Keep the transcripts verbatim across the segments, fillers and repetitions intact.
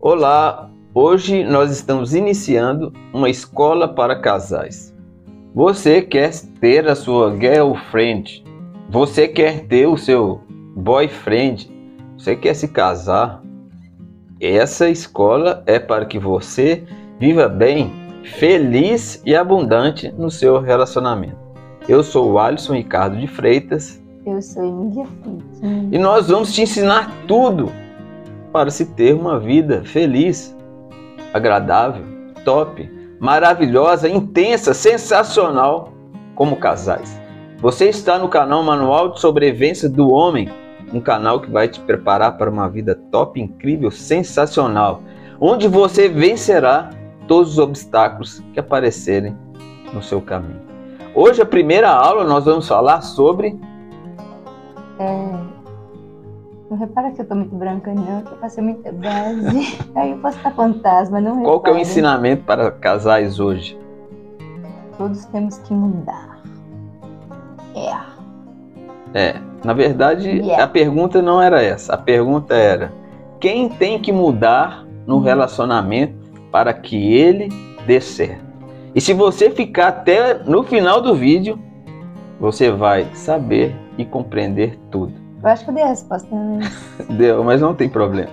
Olá, hoje nós estamos iniciando uma escola para casais. Você quer ter a sua girlfriend, você quer ter o seu boyfriend, você quer se casar. Essa escola é para que você viva bem, feliz e abundante no seu relacionamento. Eu sou o Alisson Ricardo de Freitas. Eu sou Emília Freitas. E nós vamos te ensinar tudo para se ter uma vida feliz, agradável, top, maravilhosa, intensa, sensacional como casais. Você está no canal Manual de Sobrevivência do Homem, um canal que vai te preparar para uma vida top, incrível, sensacional, onde você vencerá todos os obstáculos que aparecerem no seu caminho. Hoje, a primeira aula, nós vamos falar sobre... É... Não repara que eu tô muito branca, não, que eu passei muita base. Aí eu posso estar fantasma, não repara. Qual que é o ensinamento para casais hoje? Todos temos que mudar. É. É, na verdade, Yeah. a pergunta não era essa. A pergunta era: quem tem que mudar no relacionamento para que ele dê certo? E se você ficar até no final do vídeo, você vai saber e compreender tudo. Eu acho que eu dei a resposta, né? Deu, mas não tem problema.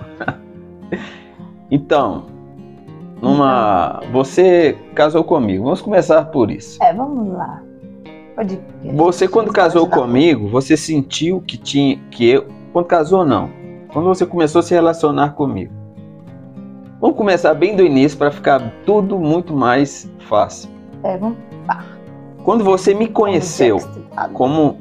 Então, numa... você casou comigo. Vamos começar por isso. É, vamos lá. Pode ir. Você, quando casou comigo, você sentiu que tinha que eu... Quando casou, não. Quando você começou a se relacionar comigo. Vamos começar bem do início para ficar tudo muito mais fácil. É, vamos lá. Quando você me conheceu como...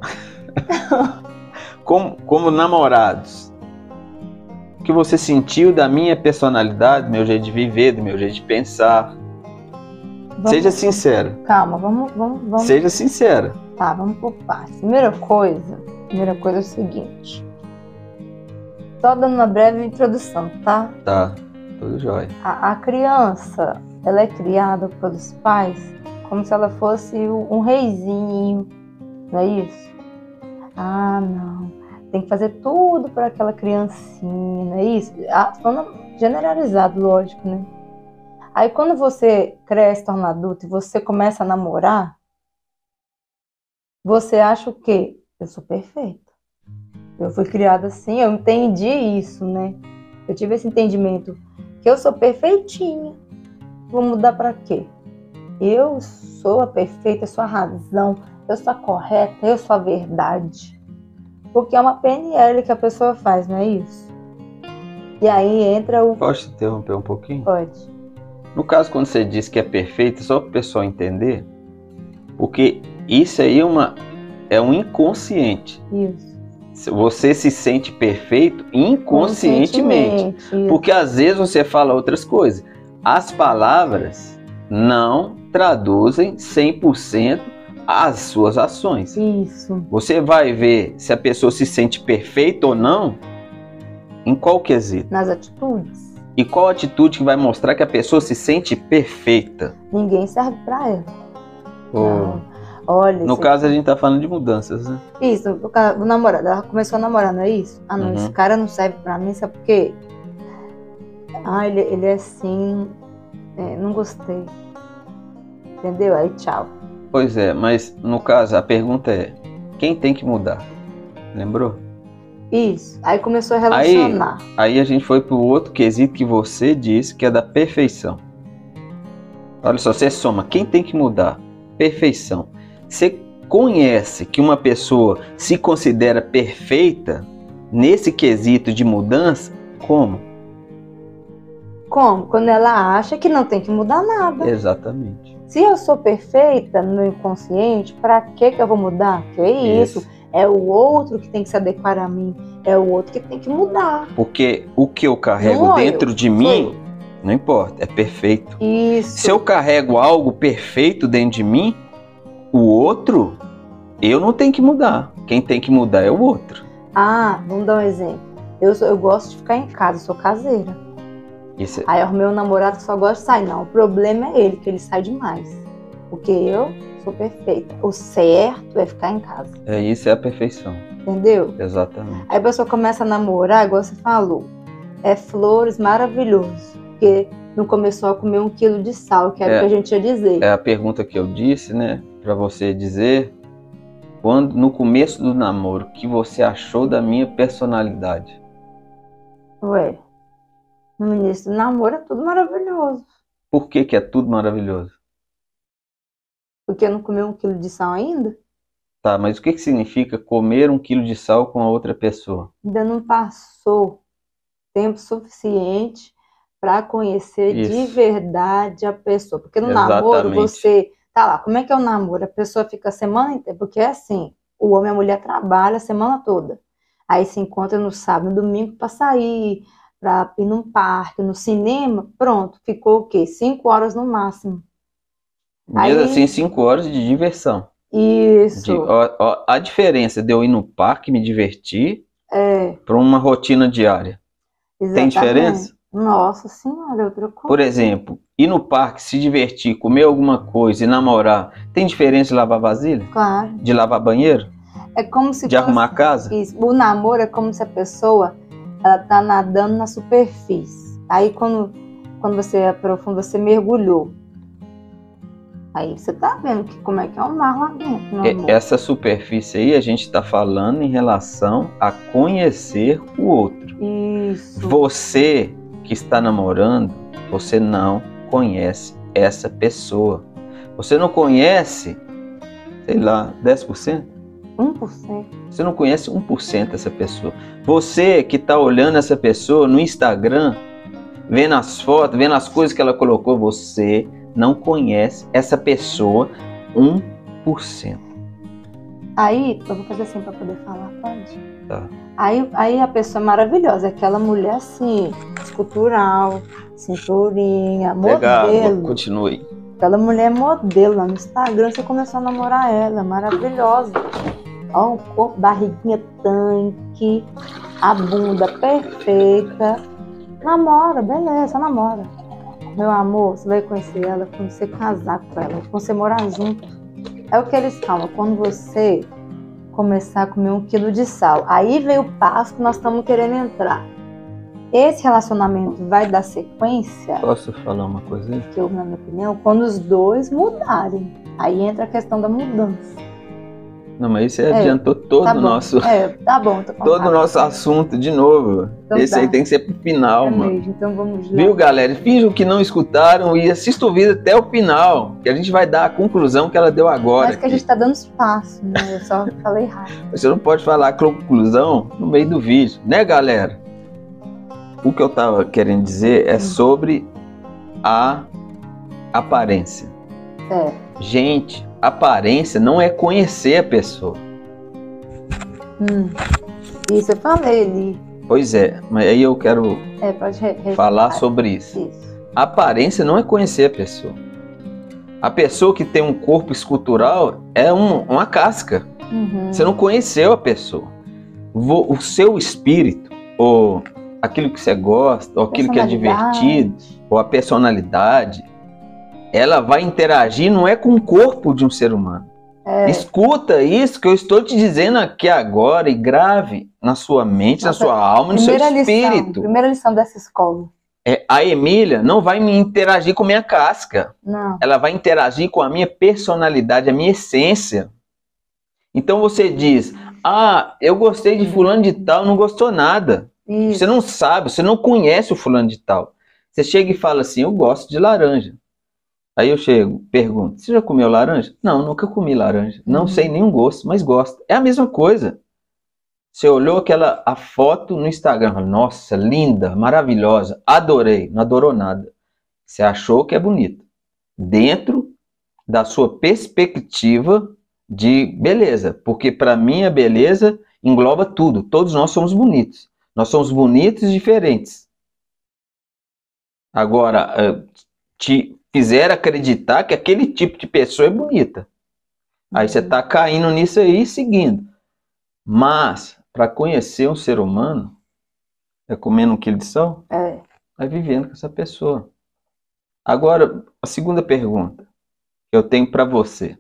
como, como namorados, o que você sentiu da minha personalidade, do meu jeito de viver, do meu jeito de pensar? Vamos... Seja sincera. Calma, vamos, vamos, vamos. Seja sincera. Tá, vamos por partes. Primeira coisa, primeira coisa é o seguinte. Só dando uma breve introdução, tá? Tá, tudo jóia. A, a criança, ela é criada pelos pais como se ela fosse um reizinho, não é isso? Ah, não. Tem que fazer tudo para aquela criancinha, não é isso? Ah, falando generalizado, lógico, né? Aí quando você cresce, torna adulto e você começa a namorar, você acha o quê? Eu sou perfeita. Eu fui criada assim, eu entendi isso, né? Eu tive esse entendimento que eu sou perfeitinha. Vou mudar para quê? Eu sou a perfeita, eu sou a razão, eu sou a correta, eu sou a verdade. Porque é uma P N L que a pessoa faz, não é isso? E aí entra o... Posso te interromper um pouquinho? Pode. No caso, quando você diz que é perfeito, só para o pessoal entender, porque isso aí é, uma, é um inconsciente. Isso. Você se sente perfeito inconscientemente. Conscientemente, Porque às vezes você fala outras coisas. As palavras não traduzem cem por cento as suas ações. Isso. Você vai ver se a pessoa se sente perfeita ou não em qual quesito. Nas atitudes. E qual atitude que vai mostrar que a pessoa se sente perfeita? Ninguém serve pra ela. Oh. Não. Olha, No esse... caso, a gente tá falando de mudanças, né? Isso, o, cara, o namorado, ela começou a namorar, não é isso? Ah, não, Uhum. Esse cara não serve pra mim, sabe por quê? Ah, ele, ele é assim, é, não gostei. Entendeu? Aí, tchau. Pois é, mas no caso, a pergunta é, quem tem que mudar? Lembrou? Isso, aí começou a relacionar. Aí, aí a gente foi pro outro quesito que você disse, que é da perfeição. Olha só, você soma, quem tem que mudar? Perfeição. Você conhece que uma pessoa se considera perfeita nesse quesito de mudança? Como? Como? Quando ela acha que não tem que mudar nada. Exatamente. Se eu sou perfeita no meu inconsciente, pra que que eu vou mudar? Que é isso? isso? É o outro que tem que se adequar a mim. É o outro que tem que mudar. Porque o que eu carrego não dentro eu. de mim, Foi. não importa, é perfeito. Isso. Se eu carrego algo perfeito dentro de mim, o outro, eu não tenho que mudar. Quem tem que mudar é o outro. Ah, vamos dar um exemplo. Eu, sou, eu gosto de ficar em casa, eu sou caseira. Isso é... Aí o meu namorado que só gosta de sair. Não, o problema é ele, que ele sai demais. Porque eu sou perfeita. O certo é ficar em casa. É, isso é a perfeição. Entendeu? Exatamente. Aí a pessoa começa a namorar, igual você falou. é flores, maravilhoso. Porque não começou a comer um quilo de sal, que era É. o que a gente ia dizer. É a pergunta que eu disse, né? Pra você dizer, quando no começo do namoro, o que você achou da minha personalidade? Ué, no início do namoro é tudo maravilhoso. Por que que é tudo maravilhoso? Porque não comeu um quilo de sal ainda? Tá, mas o que que significa comer um quilo de sal com a outra pessoa? Ainda não passou tempo suficiente para conhecer de Isso. verdade a pessoa. Porque no namoro Exatamente. você tá lá, como é que é o namoro? A pessoa fica a semana inteira, porque é assim, o homem e a mulher trabalham a semana toda. Aí se encontra no sábado, no domingo para sair, para ir num parque, no cinema, pronto, ficou o quê? Cinco horas no máximo. Mesmo Aí- assim, cinco horas de diversão. Isso, De- ó, ó, a diferença de eu ir no parque me divertir é, para uma rotina diária. Tem exatamente. diferença? Nossa senhora, é outra coisa. Por exemplo, ir no parque, se divertir, comer alguma coisa e namorar, tem diferença de lavar vasilha? Claro. De lavar banheiro? É como se De fosse- arrumar a casa? Isso. O namoro é como se a pessoa ela tá nadando na superfície. Aí quando, quando você aprofunda, você mergulhou. Aí você tá vendo que, como é que é o mar lá dentro, no É, amor. Essa superfície aí a gente está falando em relação a conhecer o outro. Isso. Você que está namorando, você não conhece essa pessoa. Você não conhece, sei lá, dez por cento? um por cento. Você não conhece um por cento dessa pessoa. Você que está olhando essa pessoa no Instagram, vendo as fotos, vendo as coisas que ela colocou, você não conhece essa pessoa um por cento. Aí, eu vou fazer assim pra poder falar, pode? Tá. Aí, aí a pessoa é maravilhosa, aquela mulher assim, escultural, cinturinha, Legal, modelo. continue. Aquela mulher modelo lá no Instagram, você começou a namorar ela, maravilhosa. Ó, o corpo, barriguinha tanque, a bunda perfeita. Namora, beleza, namora. Meu amor, você vai conhecer ela quando você casar com ela, quando você morar junto. É o que eles falam, quando você começar a comer um quilo de sal. Aí vem o passo que nós estamos querendo entrar. Esse relacionamento vai dar sequência, Posso falar uma coisa aí? que eu, na minha opinião, quando os dois mudarem. Aí entra a questão da mudança. Não, mas você É, adiantou todo Tá o bom. nosso, É, tá bom, tô todo o contando. nosso assunto de novo. Então Esse tá. aí tem que ser pro final, É mano. mesmo, então vamos lá. Viu, galera? Finjam que não escutaram e assista o vídeo até o final, que a gente vai dar a conclusão que ela deu agora. Mas que a aqui. gente tá dando espaço, né? Eu só falei rápido. Você não pode falar a conclusão no meio do vídeo, né, galera? O que eu tava querendo dizer é sobre a aparência. É. Gente, aparência não é conhecer a pessoa. Hum. Isso eu falei ali. Pois é, mas aí eu quero É, pode re- re- falar sobre isso. Isso. Aparência não é conhecer a pessoa. A pessoa que tem um corpo escultural é um- uma casca. Uhum. Você não conheceu a pessoa. Vo- O seu espírito, ou aquilo que você gosta, ou aquilo que é Personalidade. divertido, ou a personalidade, ela vai interagir, não é com o corpo de um ser humano. É. Escuta isso que eu estou te dizendo aqui agora e grave na sua mente, Nossa, na sua alma, no seu Primeira lição, espírito. primeira lição dessa escola. É, a Emília não vai me interagir com minha casca. Não. Ela vai interagir com a minha personalidade, a minha essência. Então você diz, ah, eu gostei de fulano de tal, não gostou nada. Isso. Você não sabe, você não conhece o fulano de tal. Você chega e fala assim, eu gosto de laranja. Aí eu chego, pergunto, você já comeu laranja? Não, nunca comi laranja. Não Uhum. sei nenhum gosto, mas gosto. É a mesma coisa. Você olhou aquela a foto no Instagram, falou, nossa, linda, maravilhosa, adorei. Não adorou nada. Você achou que é bonito. Dentro da sua perspectiva de beleza. Porque para mim a beleza engloba tudo. Todos nós somos bonitos. Nós somos bonitos e diferentes. Agora, eh, te fizer acreditar que aquele tipo de pessoa é bonita. Aí você está caindo nisso aí e seguindo. Mas, para conhecer um ser humano, é comendo um quilo de sal, É. é vivendo com essa pessoa. Agora, a segunda pergunta que eu tenho para você.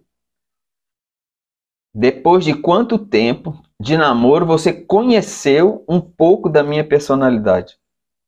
Depois de quanto tempo de namoro você conheceu um pouco da minha personalidade?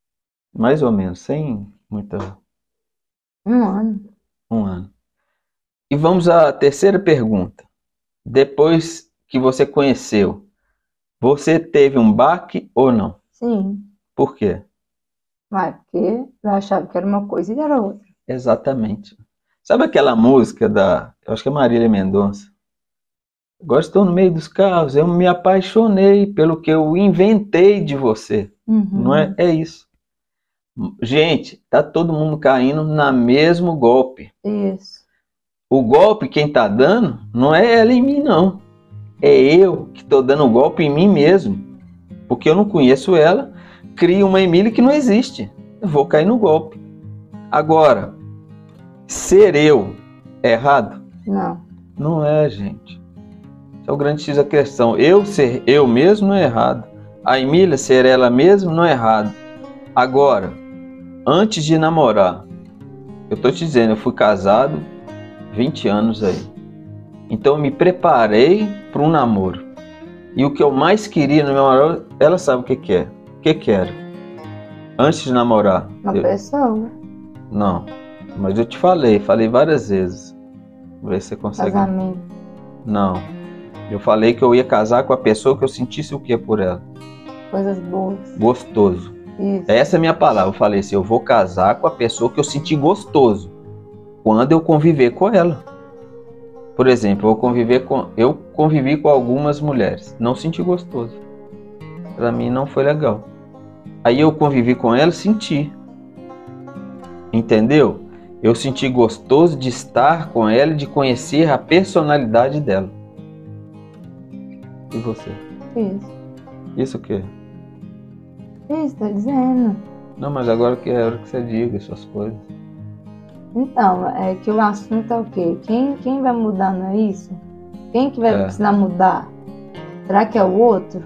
Mais ou menos, sem muita... Um ano. Um ano. E vamos à terceira pergunta. Depois que você conheceu, você teve um baque ou não? Sim. Por quê? Vai, porque eu achava que era uma coisa e era outra. Exatamente. Sabe aquela música da... Eu acho que é Marília Mendonça. Agora estou no meio dos carros, eu me apaixonei pelo que eu inventei de você. Uhum. Não é? É isso. Gente, tá todo mundo caindo na mesmo golpe. Isso. O golpe quem tá dando não é ela em mim, não. É eu que tô dando o golpe em mim mesmo. Porque eu não conheço ela, crio uma Emília que não existe. Eu vou cair no golpe. Agora, ser eu é errado? Não. Não é, gente. Esse é o grande X da questão. Eu ser eu mesmo não é errado. A Emília ser ela mesma não é errado. Agora, antes de namorar, eu tô te dizendo, eu fui casado vinte anos aí. Então eu me preparei para um namoro. E o que eu mais queria no meu namoro, ela sabe o que que é. O que que era? Antes de namorar. Uma eu... pessoa. Não. Mas eu te falei, falei várias vezes. Vamos ver se você consegue. Casamento. Não. Eu falei que eu ia casar com a pessoa que eu sentisse o que por ela. Coisas boas. Gostoso. Isso. Essa é a minha palavra. Eu falei assim, eu vou casar com a pessoa que eu senti gostoso. Quando eu conviver com ela. Por exemplo, eu, conviver com, eu convivi com algumas mulheres. Não senti gostoso. Pra mim não foi legal. Aí eu convivi com ela e senti. Entendeu? Eu senti gostoso de estar com ela e de conhecer a personalidade dela. E você? Isso. Isso o quê? Isso, tô dizendo. Não, mas agora eu quero que você diga essas coisas. Então, é que o assunto é o quê? Quem, quem vai mudar, não é isso? Quem que vai É. precisar mudar? Será que é o outro?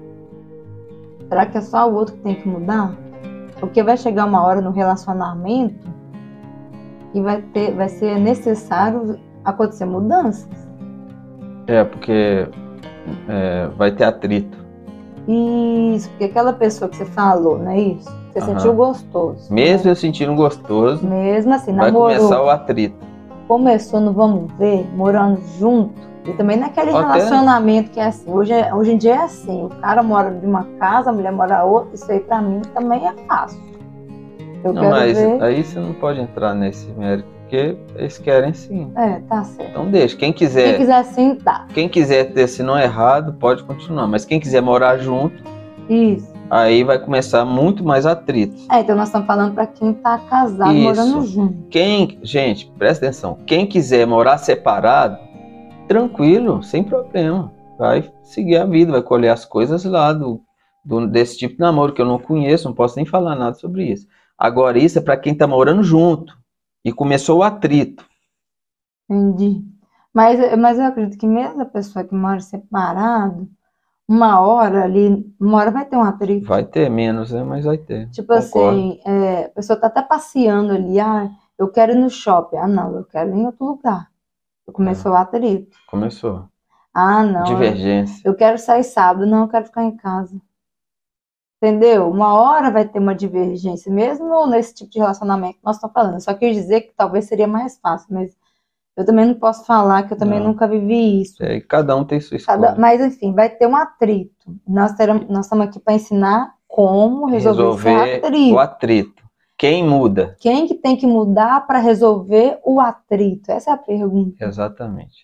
Será que é só o outro que tem que mudar? Porque vai chegar uma hora no relacionamento que vai, ter, vai ser necessário acontecer mudanças. É, porque é, vai ter atrito. Isso, porque aquela pessoa que você falou, não é isso? Você Aham. sentiu gostoso. Mesmo né? eu sentindo gostoso, Mesmo assim, vai namorou. começar o atrito. Começou no vamos ver, morando junto. E também naquele Até- relacionamento que é assim. Hoje, é- hoje em dia é assim. O cara mora de uma casa, a mulher mora outra. Isso aí pra mim também é fácil. Eu Não, quero mas ver. aí você não pode entrar nesse mérito, porque eles querem sim. É, tá certo. Então deixa. Quem quiser, Quem quiser sim, tá. quem quiser ter se não errado, pode continuar. Mas quem quiser morar junto, Isso. aí vai começar muito mais atritos. É, então nós estamos falando pra quem tá casado, Isso. morando junto. Quem, gente, presta atenção. Quem quiser morar separado, tranquilo, sem problema. Vai seguir a vida, vai colher as coisas lá do, do- desse tipo de namoro que eu não conheço, não posso nem falar nada sobre isso. Agora, isso é para quem tá morando junto e começou o atrito. Entendi. Mas, mas eu acredito que mesmo a pessoa que mora separado, uma hora ali, uma hora vai ter um atrito. Vai ter menos, né? Mas vai ter. Tipo Concordo. assim, é, a pessoa tá até passeando ali, ah, eu quero ir no shopping. Ah, não, eu quero ir em outro lugar. Começou o atrito. Começou. Ah, não, eu, Divergência. eu quero sair sábado, não, eu quero ficar em casa. Entendeu? Uma hora vai ter uma divergência, mesmo nesse tipo de relacionamento que nós estamos falando. Eu só quis dizer que talvez seria mais fácil, mas eu também não posso falar que eu também Não. nunca vivi isso. É, e cada um tem sua escolha. Cada- mas enfim, vai ter um atrito. Nós teremos, nós estamos aqui para ensinar como resolver, esse atrito. o atrito. Quem muda? Quem que tem que mudar para resolver o atrito? Essa é a pergunta. Exatamente.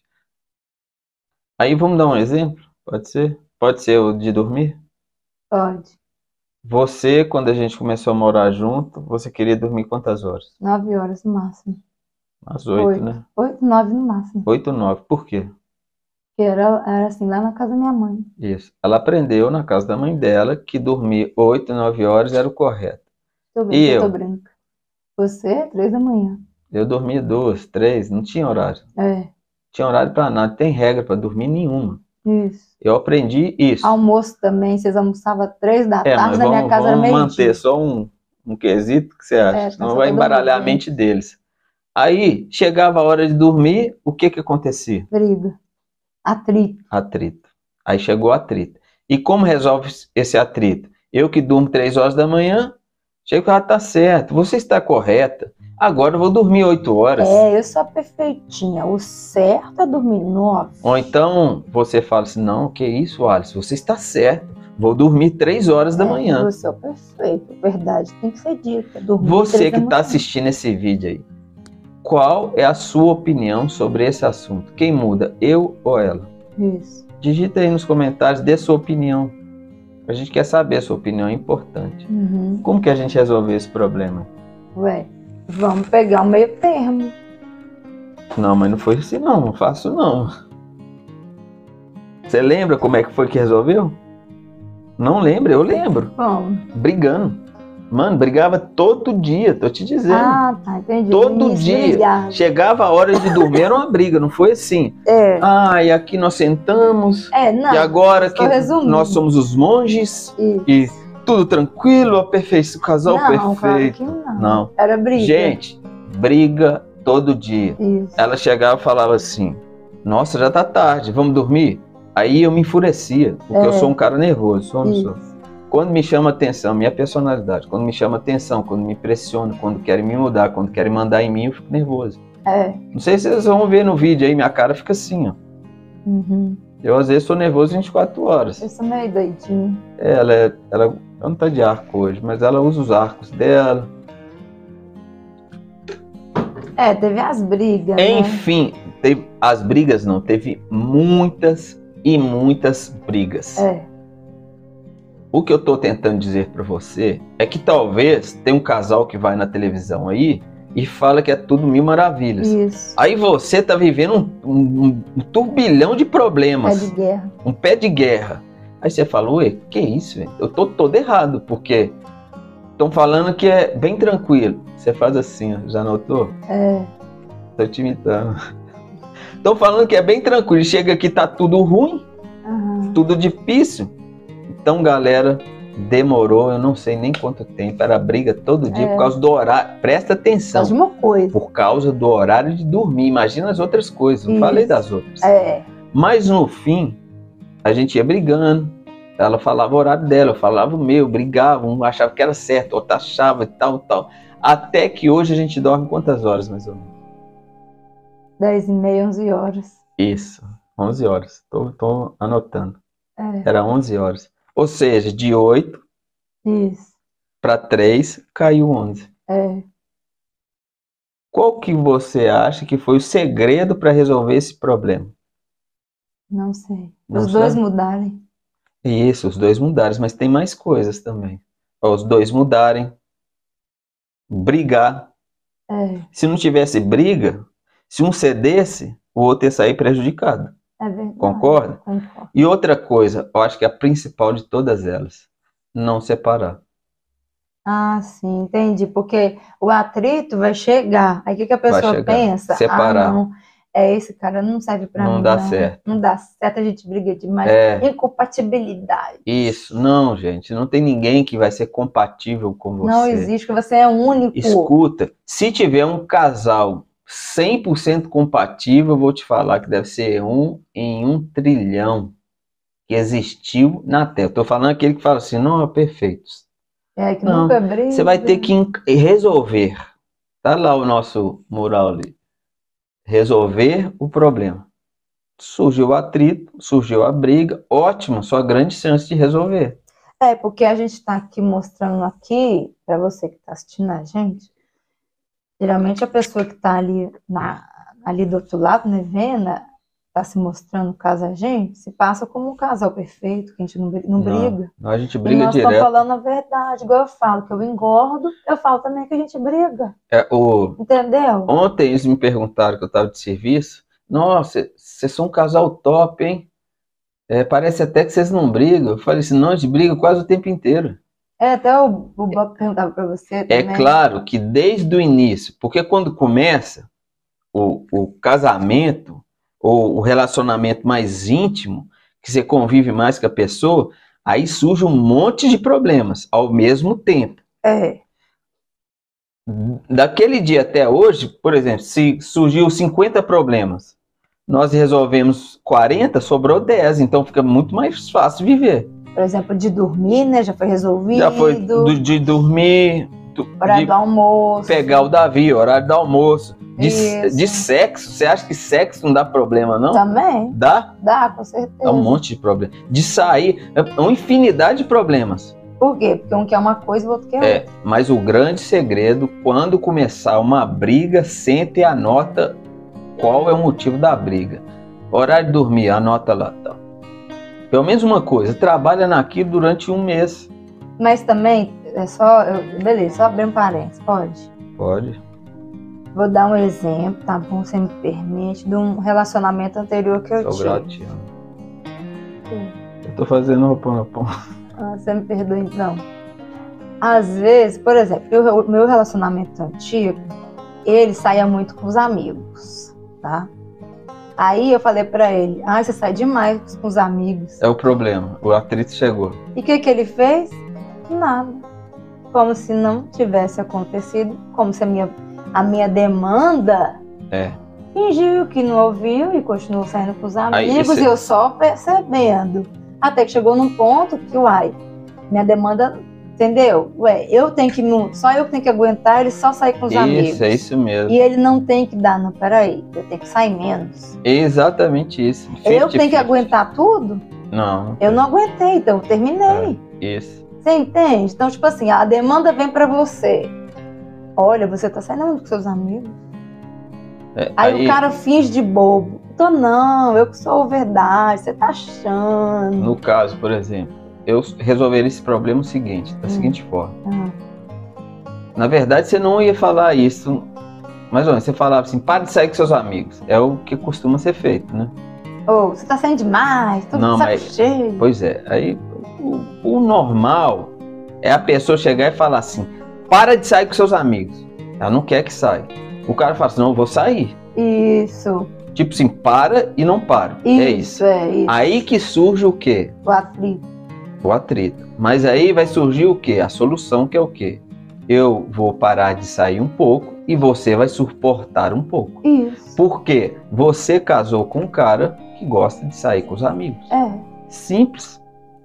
Aí vamos dar um exemplo? Pode ser? Pode ser o de dormir? Pode. Você, quando a gente começou a morar junto, você queria dormir quantas horas? Nove horas no máximo. Às oito, Oito. né? Oito, nove no máximo. Oito, nove. Por quê? Que era, era assim, lá na casa da minha mãe. Isso. Ela aprendeu na casa da mãe dela que dormir oito, nove horas era o correto. Tô E bem, eu tô eu? branca. Você, três da manhã. Eu dormia duas, três, não tinha horário. É, Tinha horário pra nada, não tem regra pra dormir nenhuma. isso. Eu aprendi isso. Almoço também, vocês almoçavam três da É, tarde, mas na minha vamos, casa era vamos meio-dia. manter só um, um quesito que você acha, É, senão tá, vai só pra embaralhar a dormir. mente deles. Aí, chegava a hora de dormir, o que que acontecia? Briga. Atrito. Atrito. Aí chegou o atrito. E como resolve esse atrito? Eu que durmo três horas da manhã, Chega e fala, tá certo, você está correta. Agora eu vou dormir oito horas. É, eu sou perfeitinha. O certo é dormir nove. Ou então você fala assim, não, que isso, Alice, você está certo. Vou dormir três horas da É, manhã. Você é o perfeito. Verdade tem que ser dita. Dormir Você três que da está manhã. assistindo esse vídeo aí, qual é a sua opinião sobre esse assunto? Quem muda, eu ou ela? Isso. Digita aí nos comentários, dê sua opinião. A gente quer saber a sua opinião, é importante. Uhum. Como que a gente resolveu esse problema? Ué, vamos pegar o meio termo. Não, mas não foi assim não, não faço não. Você lembra como é que foi que resolveu? Não lembra? Eu lembro. Vamos. Brigando. Mano, brigava todo dia, tô te dizendo. Ah, tá, entendi. Todo Isso, dia. obrigada. Chegava a hora de dormir, era uma briga, não foi assim. É. Ah, e aqui nós sentamos, É, não. e agora que resumindo. nós somos os monges, Isso. e tudo tranquilo, a perfeição, o casal Não, claro perfeito. que não. Não. Era briga. Gente, briga todo dia. Isso. Ela chegava e falava assim, nossa, já tá tarde, vamos dormir? Aí eu me enfurecia, porque É. eu sou um cara nervoso, sou ou não sou? Isso. Quando me chama atenção, minha personalidade, quando me chama atenção, quando me pressiona, quando querem me mudar, quando querem mandar em mim, eu fico nervoso. É. Não sei se vocês vão ver no vídeo aí, minha cara fica assim, ó. Uhum. Eu às vezes sou nervoso vinte e quatro horas. Eu sou meio doidinho. É, ela, é, ela, ela não tá de arco hoje, mas ela usa os arcos dela. É, teve as brigas, né? Enfim, teve, as brigas não, teve muitas e muitas brigas. É. O que eu tô tentando dizer pra você é que talvez tem um casal que vai na televisão aí e fala que é tudo mil maravilhas. Isso. Aí você tá vivendo um, um, um turbilhão de problemas. Pé de guerra. Um pé de guerra. Aí você fala, ué, que isso, velho? Eu tô todo errado, porque estão falando que é bem tranquilo. Você faz assim, ó, já notou? É. Tô te imitando. Estão falando que é bem tranquilo. Chega aqui, tá tudo ruim, Uhum. tudo difícil. Então, galera, demorou, eu não sei nem quanto tempo, era briga todo dia É. por causa do horário. Presta atenção. Só de uma coisa. Por causa do horário de dormir. Imagina as outras coisas, não Isso. falei das outras. É. Mas no fim, a gente ia brigando. Ela falava o horário dela, eu falava o meu, brigava, um achava que era certo, outro achava e tal, tal. Até que hoje a gente dorme quantas horas, mais ou menos? Dez e meia, onze horas. Isso, onze horas. Tô, tô anotando. É. Era onze horas. Ou seja, de oito Isso. para três, caiu onze. É. Qual que você acha que foi o segredo para resolver esse problema? Não sei. Não Os dois sabe? mudarem. Isso, os dois mudarem, mas tem mais coisas também. Ó, os dois mudarem, brigar. É. Se não tivesse briga, se um cedesse, o outro ia sair prejudicado. É verdade. Concorda? Concordo. E outra coisa, eu acho que a principal de todas elas, não separar. Ah, sim, entendi. Porque o atrito vai chegar. Aí o que, que a Vai pessoa chegar. pensa? Separar. Ah, não. É, esse cara não serve pra Não mim. dá certo. Não dá certo, a gente briga demais. É. Incompatibilidade. Isso, não, gente, não tem ninguém que vai ser compatível com você. Não existe, que você é único. Escuta, se tiver um casal cem por cento compatível, eu vou te falar que deve ser um em um trilhão que existiu na Terra. Estou falando aquele que fala assim, não, é perfeitos. É, que Não, nunca briga. Você vai ter que en- resolver. Tá lá o nosso mural ali. Resolver o problema. Surgiu o atrito, surgiu a briga, ótimo, sua grande chance de resolver. É, porque a gente está aqui mostrando aqui, para você que está assistindo a gente, geralmente a pessoa que está ali, na, ali do outro lado, né, vendo, está se mostrando o caso a gente, se passa como um casal perfeito, que a gente não, bri- não briga. Não, a gente E briga nós estamos direto. falando a verdade, igual eu falo, que eu engordo, eu falo também que a gente briga, É, o... entendeu? Ontem eles me perguntaram que eu estava de serviço. Nossa, vocês são um casal top, hein? É, parece até que vocês não brigam. Eu falei assim, não, a gente briga quase o tempo inteiro. É, até o, o Bob perguntava para você É também. claro que desde o início, porque quando começa o, o casamento, ou o relacionamento mais íntimo, que você convive mais com a pessoa, aí surge um monte de problemas ao mesmo tempo. É, Daquele dia até hoje, por exemplo, se surgiu cinquenta problemas, nós resolvemos quarenta, sobrou dez, então fica muito mais fácil viver. por exemplo, de dormir, né? Já foi resolvido. Já foi do, de dormir, do, horário de do almoço. pegar o Davi, horário do almoço. De, Isso. de sexo, você acha que sexo não dá problema, não? Também. Dá? Dá, com certeza. Dá um monte de problema. De sair, é uma infinidade de problemas. Por quê? Porque um quer uma coisa e o outro quer outra. É, mas o grande segredo, quando começar uma briga, senta e anota qual é o motivo da briga. Horário de dormir, anota lá. Tá. Pelo menos uma coisa, trabalha naquilo durante um mês. Mas também, é só, eu, beleza, só abrir um parênteses, pode? Pode. Vou dar um exemplo, tá bom? Você me permite, de um relacionamento anterior que eu Sou tive. grato, te amo. Eu tô fazendo Ho'oponopono. Ah, você me perdoa então. Às vezes, por exemplo, o meu relacionamento antigo, ele saía muito com os amigos, tá? Aí eu falei pra ele, ah, você sai demais com os amigos. É o problema, o atrito chegou. E o que que ele fez? Nada. Como se não tivesse acontecido, como se a minha, a minha demanda É. fingiu que não ouviu e continuou saindo com os amigos. Aí, esse... E eu só percebendo. Até que chegou num ponto que, uai, minha demanda, entendeu? Ué, eu tenho que, só eu que tenho que aguentar ele só sair com os isso, amigos. Isso, é isso mesmo. E ele não tem que dar, não, peraí, eu tenho que sair menos. É exatamente isso. Eu tenho que aguentar tudo? Não. Eu não aguentei, então eu terminei. É, isso. Você entende? Então, tipo assim, a demanda vem pra você. Olha, você tá saindo muito com seus amigos. É, aí, aí o cara finge de bobo. Tô não, eu que sou verdade, você tá achando. No caso, por exemplo, eu resolveria esse problema o seguinte, da hum. seguinte forma. Hum. Na verdade, você não ia falar isso, mas olha, você falava assim, para de sair com seus amigos. É o que costuma ser feito, né? Ou, oh, você tá saindo demais, tô não, de saco mas, cheio. Pois é, aí o, o normal é a pessoa chegar e falar assim, para de sair com seus amigos. Ela não quer que saia. O cara fala assim, não, eu vou sair. Isso. Tipo assim, para e não para. Isso, é isso. É isso. Aí que surge o quê? O atrito. O atrito. Mas aí vai surgir o quê? A solução, que é o quê? Eu vou parar de sair um pouco e você vai suportar um pouco. Isso. Porque você casou com um cara que gosta de sair com os amigos. É. Simples.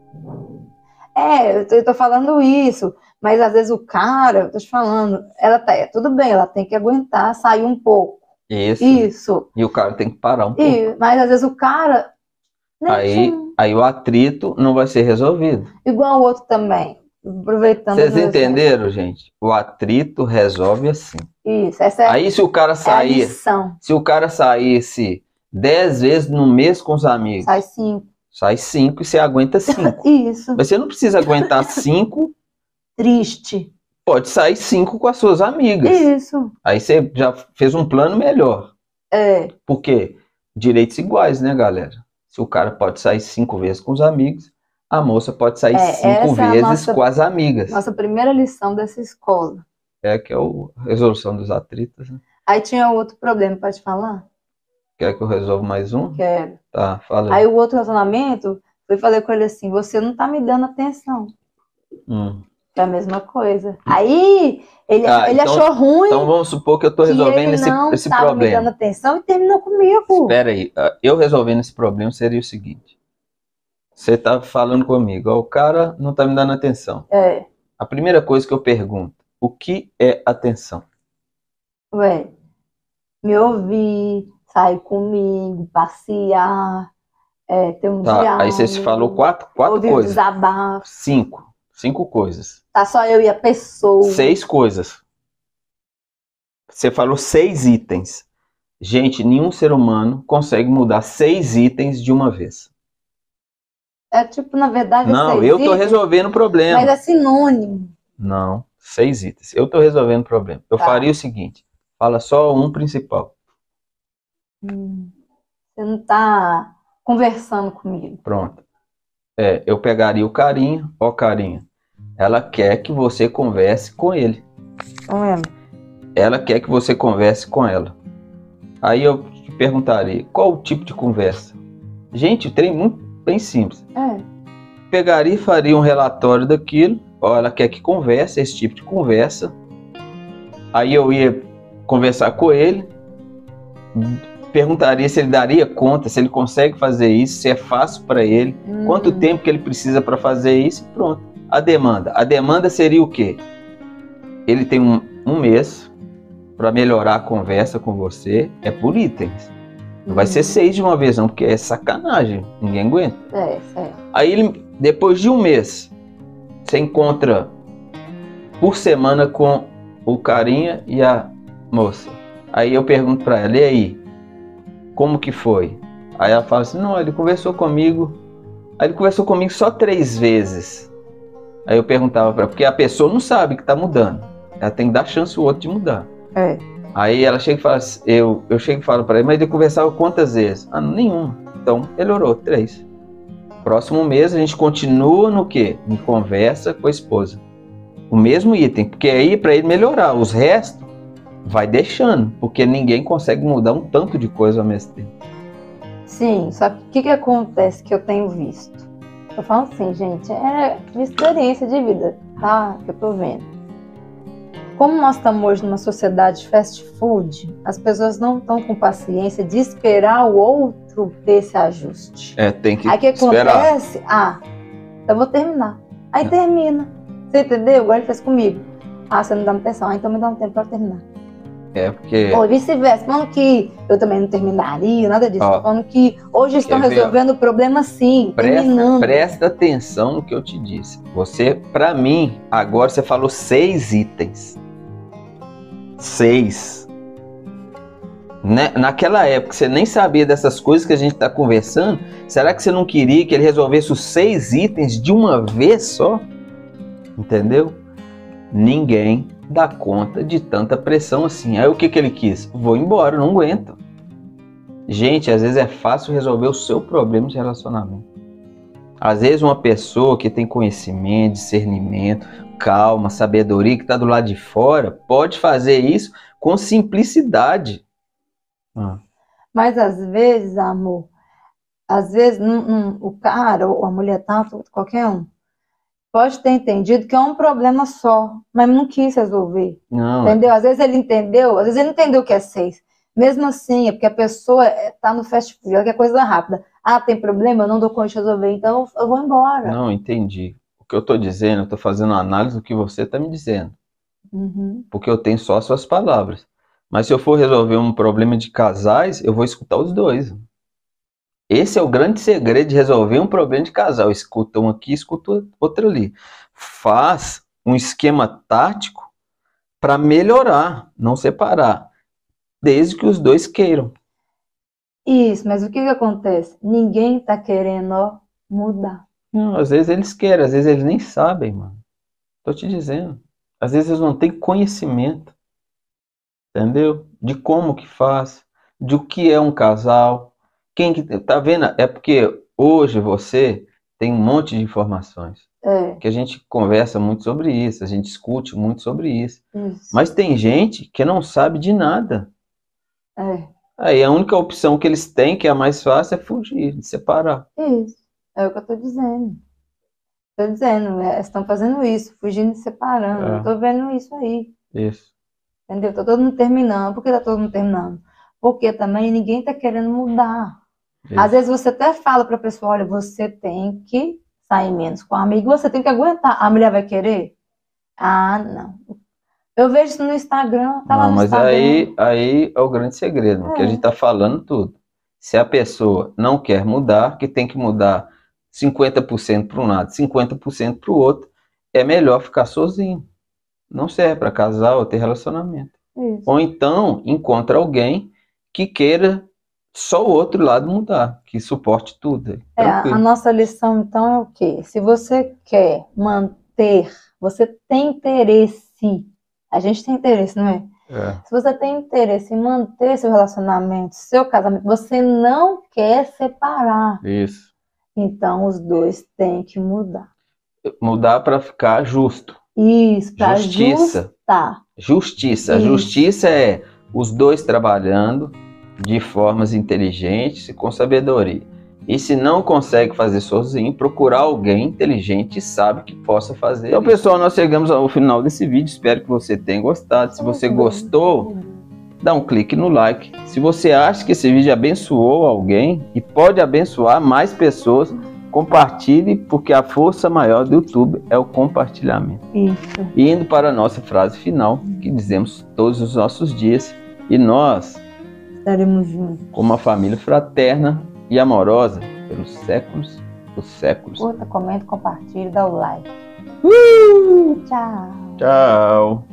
É, eu tô, eu tô falando isso. Mas às vezes o cara, eu tô te falando, ela tá, é, tudo bem, ela tem que aguentar sair um pouco. Isso. Isso. E o cara tem que parar um pouco. E, mas às vezes o cara... Aí, aí o atrito não vai ser resolvido. Igual o outro também. Aproveitando. Vocês entenderam, exemplo. gente? O atrito resolve assim. Isso. Essa é, aí se o cara sair... É a lição. Se o cara saísse dez vezes no mês com os amigos... Sai cinco. Sai cinco e você aguenta cinco. Isso. Mas você não precisa aguentar cinco... Triste. Pode sair cinco com as suas amigas. Isso. Aí você já fez um plano melhor. É. Porque direitos iguais, né, galera? Se o cara pode sair cinco vezes com os amigos, a moça pode sair é, cinco vezes é nossa, com as amigas. Nossa primeira lição dessa escola. É que é a resolução dos atritos, né? Aí tinha outro problema, pode falar? Quer que eu resolva mais um? Quero. Tá, fala aí. Aí o outro relacionamento, eu falei com ele assim, você não tá me dando atenção. Hum. É a mesma coisa. Aí ele, ah, ele então, achou ruim. Então vamos supor que eu tô resolvendo esse, esse problema. Me dando atenção e terminou comigo. Espera aí, eu resolvendo esse problema seria o seguinte. Você tá falando comigo, ó, o cara não tá me dando atenção. É. A primeira coisa que eu pergunto, o que é atenção? Ué, me ouvir, sair comigo, passear, é, ter um tá, diálogo. Aí você se falou quatro, quatro ouvir coisas. Desabafo. Cinco. Cinco coisas. Tá só eu e a pessoa. Seis coisas. Você falou seis itens. Gente, nenhum ser humano consegue mudar seis itens de uma vez. É tipo, na verdade, Não, seis eu tô itens, resolvendo o problema. Mas é sinônimo. Não, seis itens. Eu tô resolvendo o problema. Eu tá. faria o seguinte. Fala só um principal. Hum, você não tá conversando comigo. Pronto. É, eu pegaria o carinho. Ó, carinho. Ela quer que você converse com ele. Não é? Ela quer que você converse com ela. Aí eu te perguntaria, qual o tipo de conversa? Gente, o trem é muito bem simples. É. Pegaria e faria um relatório daquilo. Ó, ela quer que converse, esse tipo de conversa. Aí eu ia conversar com ele. perguntaria se ele daria conta, se ele consegue fazer isso, se é fácil para ele, hum. quanto tempo que ele precisa para fazer isso e pronto. A demanda. A demanda seria o quê? Ele tem um, um mês para melhorar a conversa com você, é por itens. Não hum. vai ser seis de uma vez não, porque é sacanagem, ninguém aguenta. É, é. Aí ele, depois de um mês, você encontra por semana com o carinha e a moça. Aí eu pergunto para ela, e aí? Como que foi? Aí ela fala assim, não, ele conversou comigo, aí ele conversou comigo só três vezes. Aí eu perguntava para ela, porque a pessoa não sabe que tá mudando, ela tem que dar chance ao outro de mudar. É. Aí ela chega e fala assim, eu, eu chego e falo para ele, mas ele conversava quantas vezes? Ah, nenhuma. Então, melhorou, três. Próximo mês a gente continua no quê? Em conversa com a esposa. O mesmo item, porque aí para ele melhorar, os restos vai deixando, porque ninguém consegue mudar um tanto de coisa ao mesmo tempo. Sim, só que o que, que acontece que eu tenho visto? Eu falo assim, gente, é de experiência de vida, tá? Que eu tô vendo. Como nós estamos hoje numa sociedade fast food, as pessoas não estão com paciência de esperar o outro ter esse ajuste. É, tem que Aí o que esperar. acontece? Ah, eu vou terminar. Aí é. termina. Você entendeu? Igual ele fez comigo. Ah, você não dá atenção. Ah, então me dá um tempo para terminar. É, porque... Ou vice-versa, falando que eu também não terminaria, nada disso. Ó, falando que hoje estão resolvendo o problema sim, presta, terminando. Presta atenção no que eu te disse. Você, pra mim, agora você falou seis itens. Seis. Né? Naquela época, você nem sabia dessas coisas que a gente tá conversando. Será que você não queria que ele resolvesse os seis itens de uma vez só? Entendeu? Ninguém dá conta de tanta pressão assim. Aí o que que ele quis? Vou embora, não aguento. Gente, às vezes é fácil resolver o seu problema de relacionamento. Às vezes uma pessoa que tem conhecimento, discernimento, calma, sabedoria, que está do lado de fora, pode fazer isso com simplicidade. Ah. Mas às vezes, amor, às vezes não, não, o cara ou a mulher, tanto, qualquer um, pode ter entendido que é um problema só, mas não quis resolver. Não, entendeu? Às vezes ele entendeu, às vezes ele entendeu que é seis. Mesmo assim, é porque a pessoa está no fast food, ela quer coisa rápida. Ah, tem problema? Eu não dou conta de resolver, então eu vou embora. Não, entendi. O que eu estou dizendo, eu estou fazendo uma análise do que você está me dizendo. Uhum. Porque eu tenho só as suas palavras. Mas se eu for resolver um problema de casais, eu vou escutar os dois. Esse é o grande segredo de resolver um problema de casal. Escuta um aqui, escuta outro ali. Faz um esquema tático para melhorar, não separar. Desde que os dois queiram. Isso, mas o que que acontece? Ninguém tá querendo ó, mudar. Não, às vezes eles querem, às vezes eles nem sabem, mano. Tô te dizendo. Às vezes eles não têm conhecimento. Entendeu? De como que faz, de o que é um casal. Quem que tá vendo? É porque hoje você tem um monte de informações. É. Que a gente conversa muito sobre isso, a gente discute muito sobre isso. Isso. Mas tem gente que não sabe de nada. É. Aí a única opção que eles têm, que é a mais fácil, é fugir, de separar. Isso. É o que eu tô dizendo. Tô dizendo, é, estão fazendo isso, fugindo e separando. É. Eu tô vendo isso aí. Isso. Entendeu? Tá todo mundo terminando. Por que tá todo mundo terminando? Porque também ninguém tá querendo mudar. Isso. Às vezes você até fala pra pessoa, olha, você tem que sair menos com a amiga, você tem que aguentar. A mulher vai querer? Ah, não. Eu vejo isso no Instagram, tá Não, lá no mas Instagram. aí, aí é o grande segredo, É. que a gente tá falando tudo. Se a pessoa não quer mudar, que tem que mudar cinquenta por cento para um lado, cinquenta por cento para o outro, é melhor ficar sozinho. Não serve para casar ou ter relacionamento. Isso. Ou então, encontra alguém que queira só o outro lado mudar, que suporte tudo. É, a nossa lição, então, é o quê? Se você quer manter, você tem interesse, a gente tem interesse, não é? É. Se você tem interesse em manter seu relacionamento, seu casamento, você não quer separar. Isso. Então, os dois têm que mudar. Mudar para ficar justo. Isso, para Justiça. justar. Justiça. A Isso. justiça é os dois trabalhando de formas inteligentes e com sabedoria. E se não consegue fazer sozinho, procurar alguém inteligente e sabe que possa fazer. Então, pessoal, nós chegamos ao final desse vídeo. Espero que você tenha gostado. Se você gostou, dá um clique no like. Se você acha que esse vídeo abençoou alguém e pode abençoar mais pessoas, compartilhe, porque a força maior do YouTube é o compartilhamento. Isso. E indo para a nossa frase final, que dizemos todos os nossos dias, e nós Estaremos juntos. como uma família fraterna e amorosa pelos séculos dos séculos. Curta, comenta, compartilha, dá o like. Uh! Tchau. Tchau.